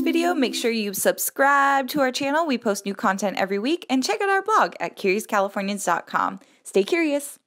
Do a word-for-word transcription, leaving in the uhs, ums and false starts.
video, make sure you subscribe to our channel. We post new content every week, and check out our blog at curious californians dot com. Stay curious.